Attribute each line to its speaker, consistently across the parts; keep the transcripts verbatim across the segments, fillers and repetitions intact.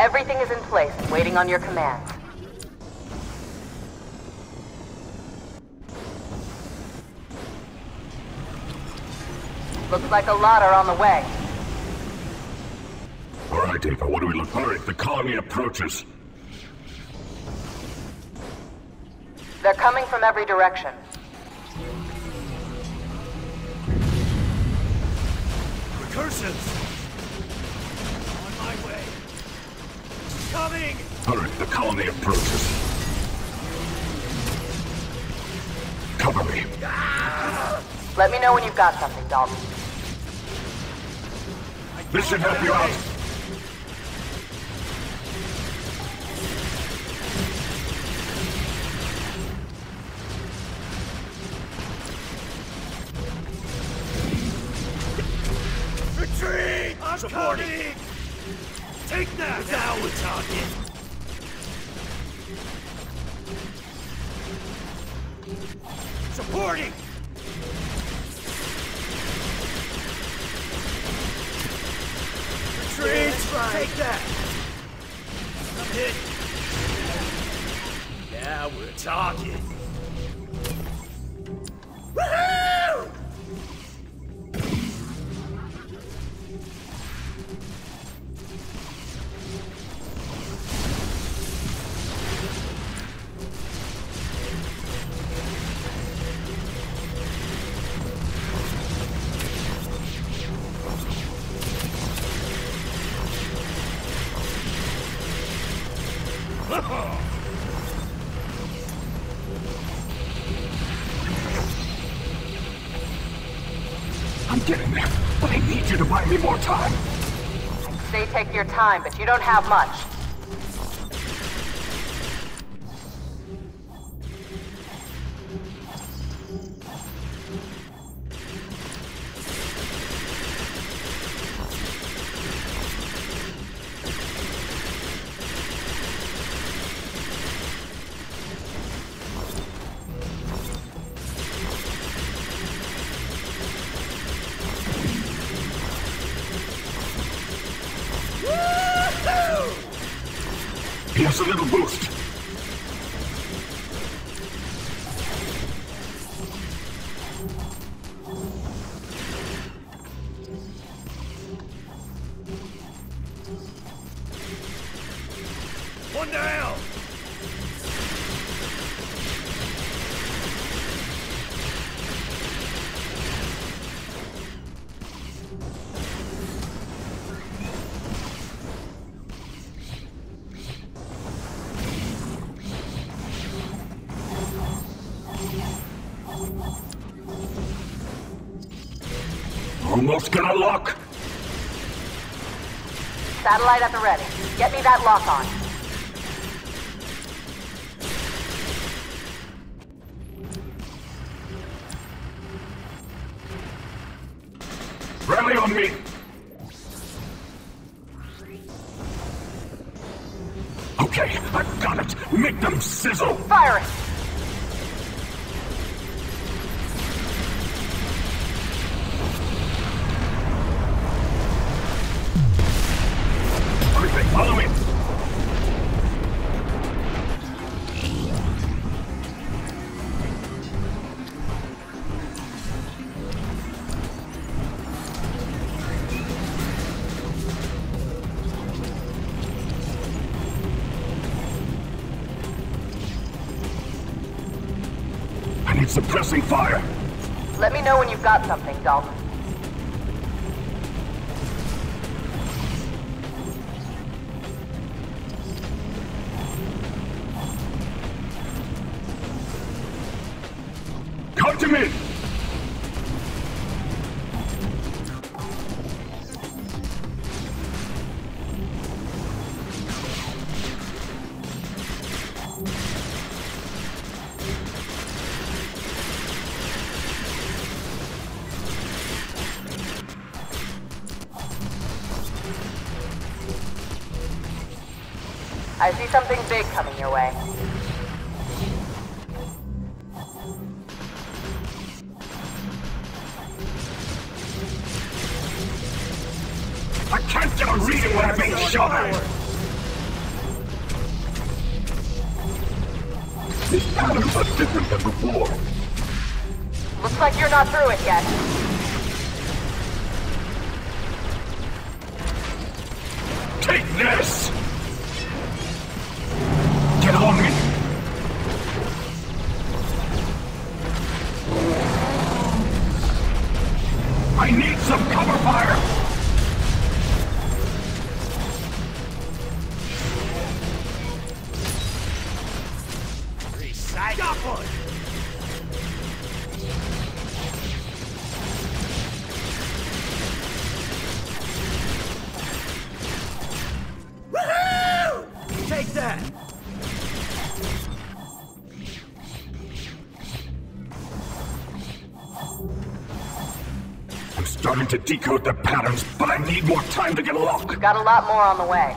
Speaker 1: Everything is in place and waiting on your commands. Looks like a lot are on the way.
Speaker 2: All right, Ava, what do we look? All right, the colony approaches.
Speaker 1: They're coming from every direction.
Speaker 3: Recursives! On my way. Coming!
Speaker 2: All right, the colony approaches. Cover me.
Speaker 1: Let me know when you've got something, Dalton.
Speaker 2: This should help you out.
Speaker 3: Retreat! I'm coming! Take that! Now we're talking! Supporting! Retreat! Take that! I'm hit! Now we're talking! Woohoo!
Speaker 2: I'm getting there, but I need you to buy me more time.
Speaker 1: Say take your time, but you don't have much.
Speaker 2: Here's a little boost.
Speaker 3: One down!
Speaker 2: Almost gonna lock.
Speaker 1: Satellite at the ready. Get me that lock on.
Speaker 2: Rally on me. Okay, I've got it. Make them sizzle.
Speaker 1: Fire it!
Speaker 2: Everything, follow me. I need suppressing fire.
Speaker 1: Let me know when you've got something, Dalton.
Speaker 2: Come to me.
Speaker 1: I see something big coming your way.
Speaker 2: I can't get a reading when I'm being shot at. These patterns are different than before.
Speaker 1: Looks like you're not through it yet.
Speaker 2: Take this! Get on me! I need some cover fire!
Speaker 3: Got one! Woohoo! Take that!
Speaker 2: I'm starting to decode the patterns, but I need more time to get a lock.
Speaker 1: Got a lot more on the way.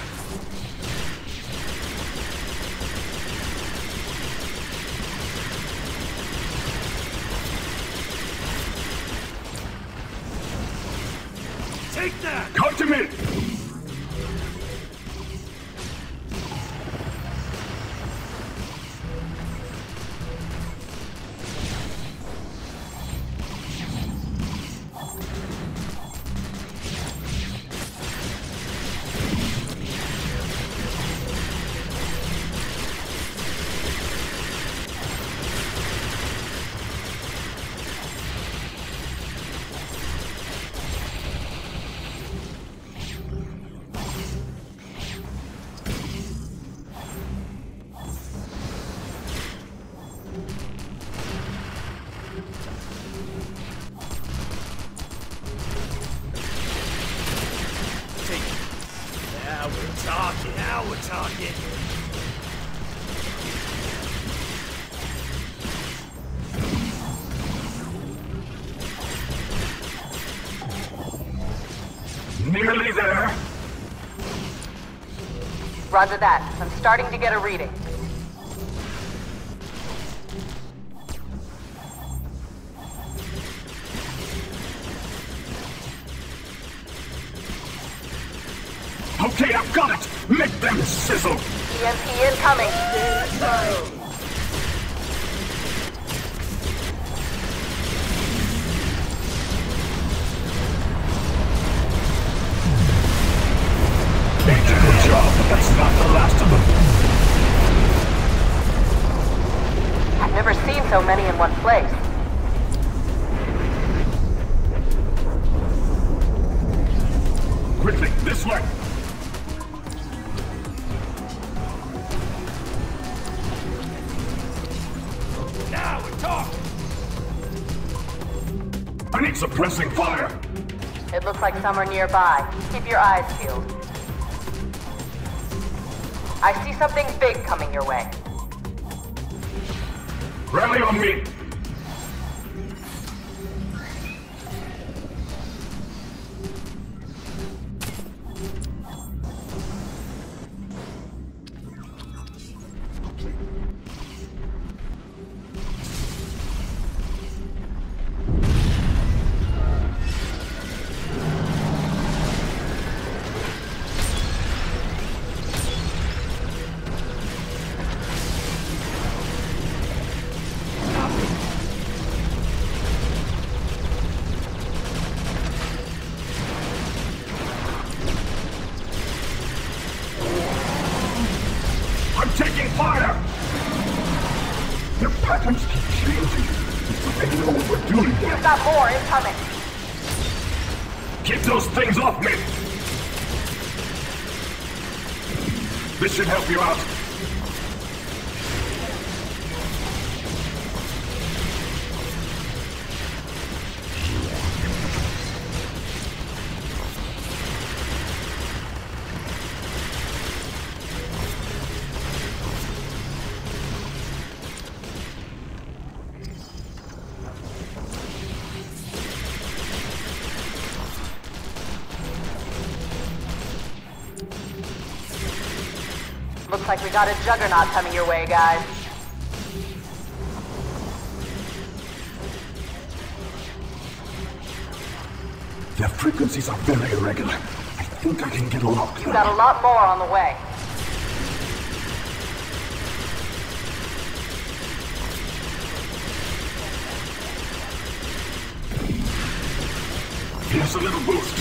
Speaker 3: Take that!
Speaker 2: Come to me!
Speaker 3: Now we're talking, now we're talking.
Speaker 2: Nearly there.
Speaker 1: Roger that. I'm starting to get a reading.
Speaker 2: Okay, I've got it! Make them sizzle!
Speaker 1: E M P incoming!
Speaker 2: They did a good job, but that's not the last of them.
Speaker 1: I've never seen so many in one place.
Speaker 2: Quickly, this way!
Speaker 3: Now we're talking.
Speaker 2: I need suppressing fire!
Speaker 1: It looks like some are nearby. Keep your eyes peeled. I see something big coming your way.
Speaker 2: Rally on me! I'm taking fire! The patterns keep changing. I know what we're doing here.
Speaker 1: We've got more incoming.
Speaker 2: Keep those things off me! This should help you out.
Speaker 1: Looks like we got a juggernaut coming your way, guys.
Speaker 2: Their frequencies are very irregular. I think I can get a lock.
Speaker 1: We've got a lot more on the way.
Speaker 2: us a little boost.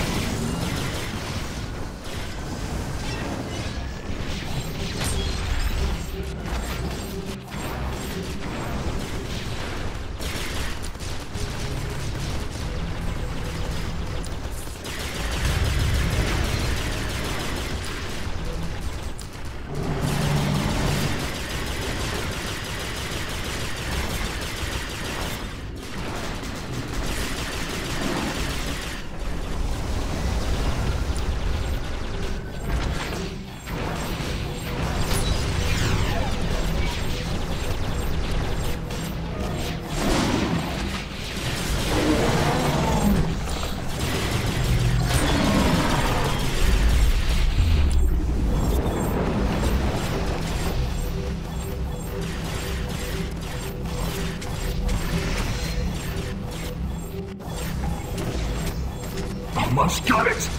Speaker 2: Almost got it!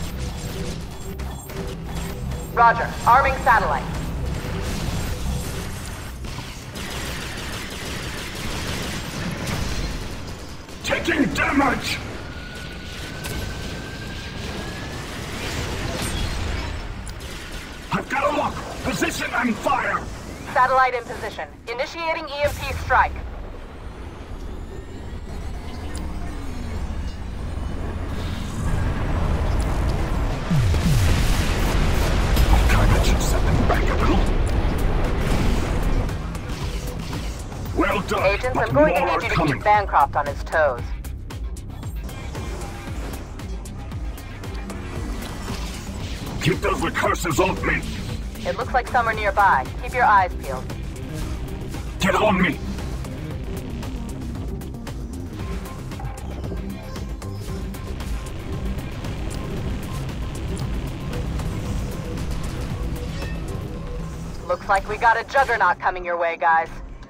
Speaker 1: Roger. Arming satellite.
Speaker 2: Taking damage! I've got a lock! Position and fire!
Speaker 1: Satellite in position. Initiating E M P strike.
Speaker 2: Well done,
Speaker 1: Agents,
Speaker 2: but
Speaker 1: I'm going to
Speaker 2: more
Speaker 1: need you to
Speaker 2: coming.
Speaker 1: keep Bancroft on his toes.
Speaker 2: Keep those recursives off me!
Speaker 1: It looks like some are nearby. Keep your eyes peeled.
Speaker 2: Get on me!
Speaker 1: Looks like we got a juggernaut coming your way, guys.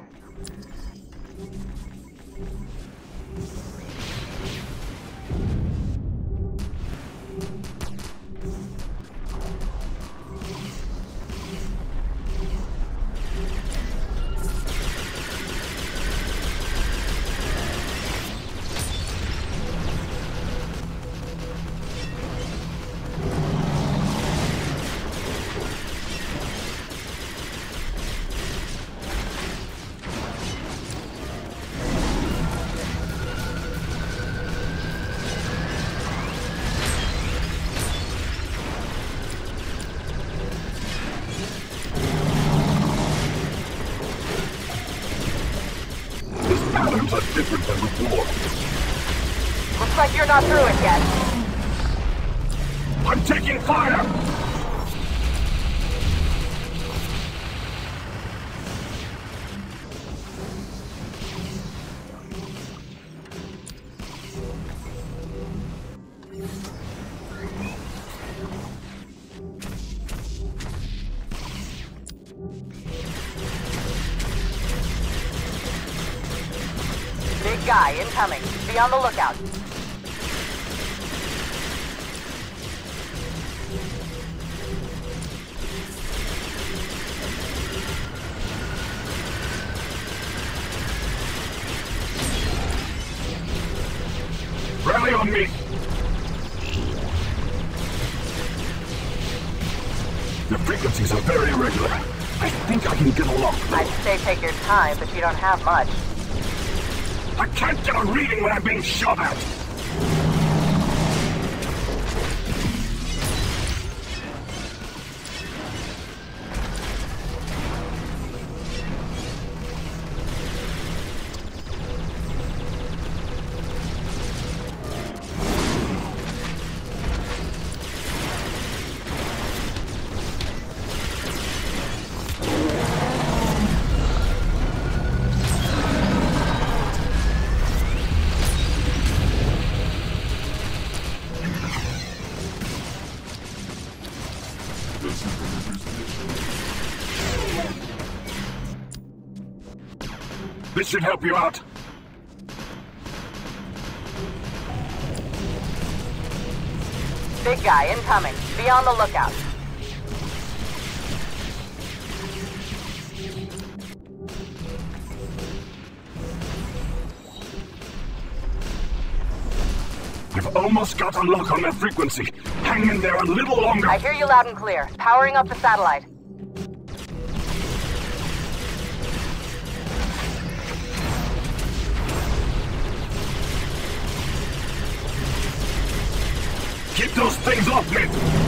Speaker 2: Patterns are different than before.
Speaker 1: Looks like you're not through it yet.
Speaker 2: I'm taking fire!
Speaker 1: Big guy incoming. Be on the lookout.
Speaker 2: Rally on me! The frequencies are very irregular. I think I can get a lock.
Speaker 1: I'd say take your time, but you don't have much.
Speaker 2: I can't get a reading when I'm being shot at! This should help you out.
Speaker 1: Big guy incoming. Be on the lookout.
Speaker 2: I've almost got a lock on their frequency. Hang in there a little longer.
Speaker 1: I hear you loud and clear. Powering up the satellite.
Speaker 2: Keep those things off me!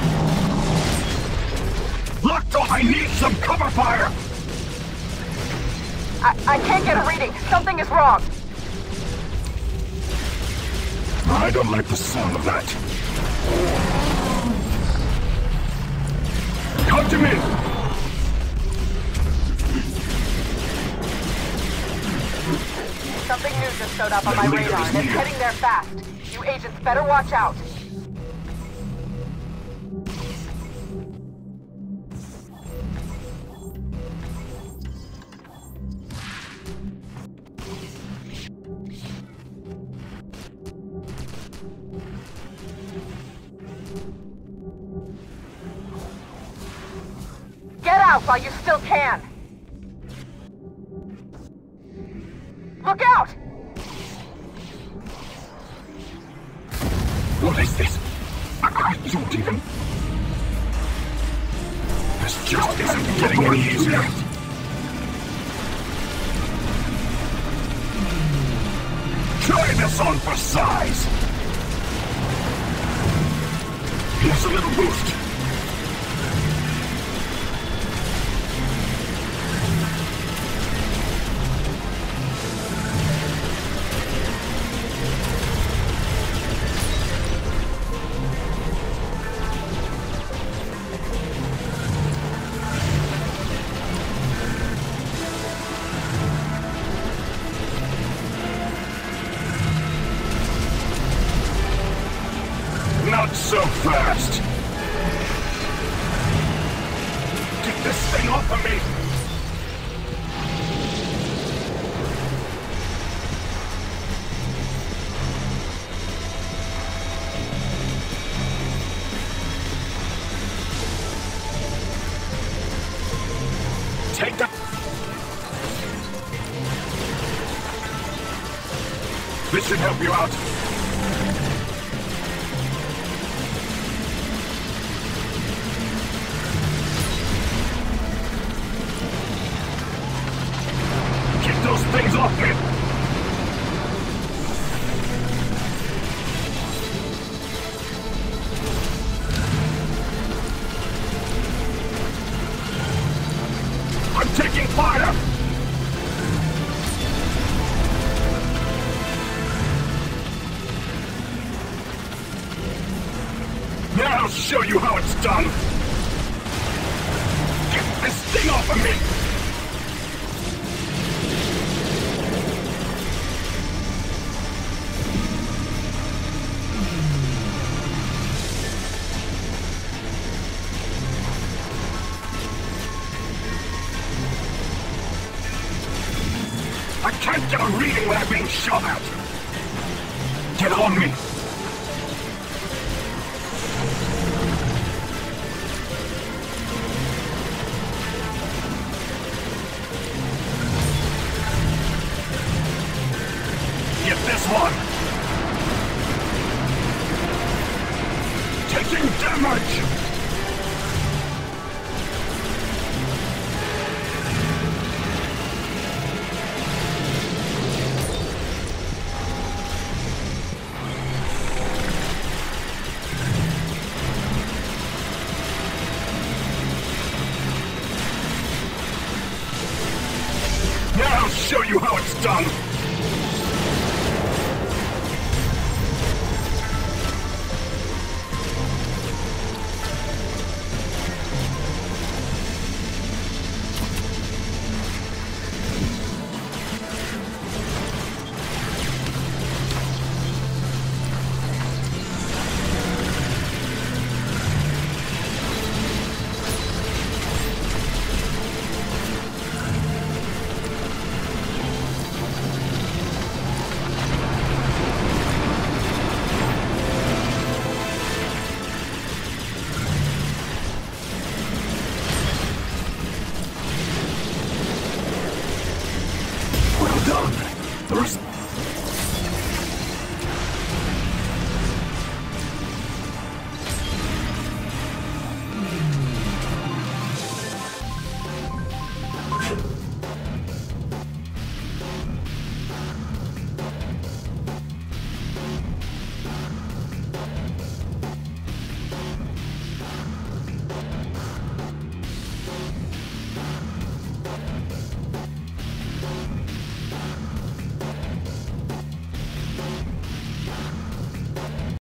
Speaker 2: Locked off! I need some cover fire!
Speaker 1: I, I can't get a reading. Something is wrong.
Speaker 2: I don't like the sound of that. Come to me!
Speaker 1: Something new just showed up on
Speaker 2: The
Speaker 1: my
Speaker 2: leader
Speaker 1: radar,
Speaker 2: is
Speaker 1: and it's
Speaker 2: near.
Speaker 1: heading there fast. You agents better watch out. Get out while you still can! Look out!
Speaker 2: What is this? I, I don't even... This just isn't getting any easier. Try this on for size! Here's a little boost. Not so fast! Get this thing off of me! Take that! This should help you out. Those things off me! I'm taking fire! Now I'll show you how it's done! Get this thing off of me! I can't get a reading when I'm being shot at! Get on me! Get this one! Taking damage! Now I'll show you how it's done! Well done! There's